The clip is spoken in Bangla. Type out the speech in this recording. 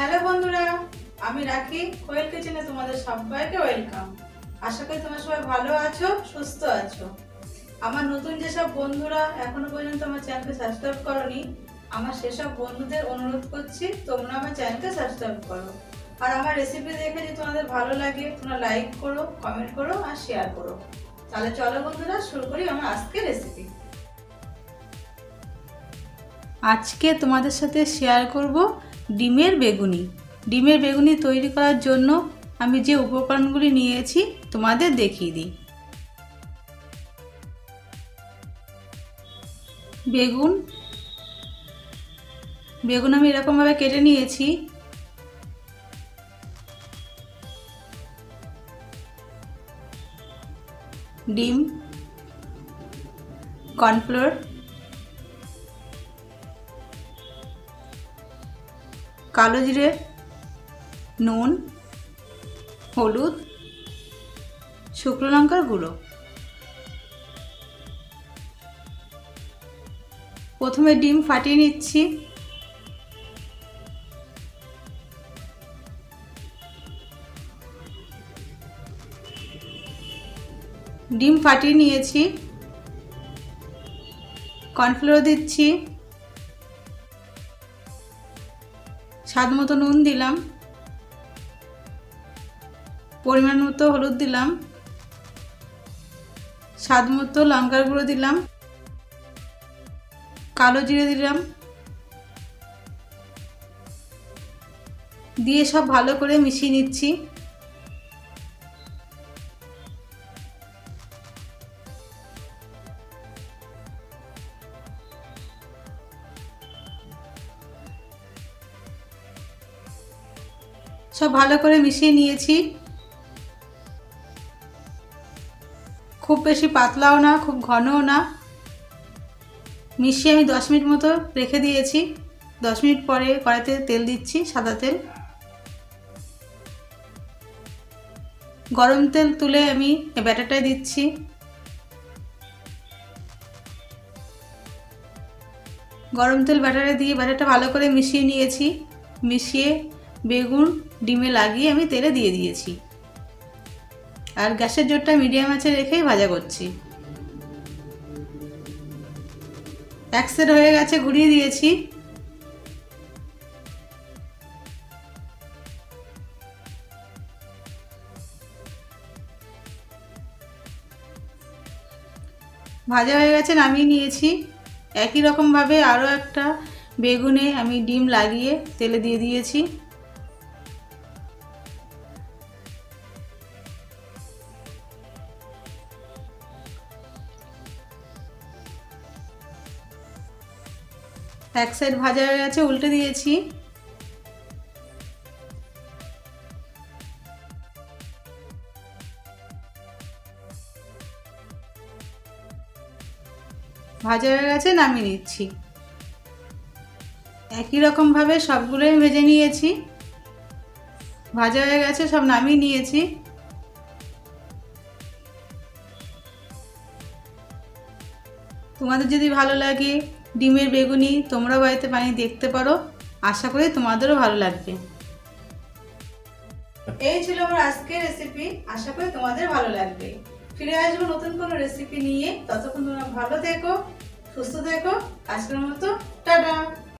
হ্যালো বন্ধুরা, আমি রাখি কোয়েল কিচেনে তোমাদের সবাইকে ওয়েলকাম। আশা করি তোমরা সবাই ভালো আছো, সুস্থ আছো। আমার নতুন যেসব বন্ধুরা এখনো পর্যন্ত আমার চ্যানেলকে সাবস্ক্রাইব করোনি, আমার সেসব বন্ধুদের অনুরোধ করছি তোমরা আমার চ্যানেলকে সাবস্ক্রাইব করো। আর আমার রেসিপি দেখে যদি তোমাদের ভালো লাগে তোমরা লাইক করো, কমেন্ট করো আর শেয়ার করো। তাহলে চলো বন্ধুরা, শুরু করি আমার আজকের রেসিপি। আজকে তোমাদের সাথে শেয়ার করব ডিমের বেগুনি। ডিমের বেগুনি তৈরি করার জন্য আমি যে উপকরণগুলি নিয়েছি তোমাদের দেখিয়ে দিই। বেগুন আমি এরকমভাবে কেটে নিয়েছি। ডিম, কর্নফ্লোর, কালো জিরে, নুন, হলুদ, শুকনো লঙ্কার গুঁড়ো। প্রথমে ডিম ফাটিয়ে নিচ্ছি। ডিম ফাটিয়ে নিয়েছি। কর্নফ্লোর দিচ্ছি, স্বাদ মতো নুন দিলাম, পরিমাণ মতো হলুদ দিলাম, স্বাদ মতো লঙ্কার গুঁড়ো দিলাম, কালো জিরে দিলাম, দিয়ে সব ভালো করে মিশিয়ে নিচ্ছি। সব ভালো করে মিশিয়ে নিয়েছি। খুব বেশি পাতলাও না, খুব ঘনও না। মিশিয়ে আমি 10 মিনিট মতো রেখে দিয়েছি। 10 মিনিট পরে কড়াইতে তেল দিচ্ছি, সাদা তেল। গরম তেল তুলে আমি ব্যাটারটায় দিচ্ছি। গরম তেল ব্যাটারে দিয়ে ব্যাটারটা ভালো করে মিশিয়ে নিয়েছি। মিশিয়ে বেগুন ডিমে লাগিয়ে আমি তেলে দিয়ে দিয়েছি। আর গ্যাসের জোরটা মিডিয়াম আঁচে রেখেই ভাজা করছি। এক সাইড হয়ে গেছে, ঘুরিয়ে দিয়েছি। ভাজা হয়ে গেছে, নামিয়ে নিয়েছি। একই রকমভাবে আরও একটা বেগুনে আমি ডিম লাগিয়ে তেলে দিয়ে দিয়েছি। এক সাইড ভাজা হয়ে গেছে, উল্টে দিয়েছি। ভাজা হয়ে গেছে, নামিয়ে নিচ্ছি। একই রকমভাবে সবগুলোই ভেজে নিয়েছি। ভাজা হয়ে গেছে, সব নামিয়ে নিয়েছি। তোমাদের যদি ভালো লাগে ডিমের বেগুনি তোমরা বাড়িতে বানিয়ে দেখতে পারো। আশা করি তোমাদেরও ভালো লাগবে। এই ছিল আমার আজকের রেসিপি। আশা করি তোমাদের ভালো লাগবে। ফিরে আসবো নতুন কোনো রেসিপি নিয়ে। ততক্ষণ তোমরা ভালো থেকো, সুস্থ থেকো। আজকের মতো টাটা।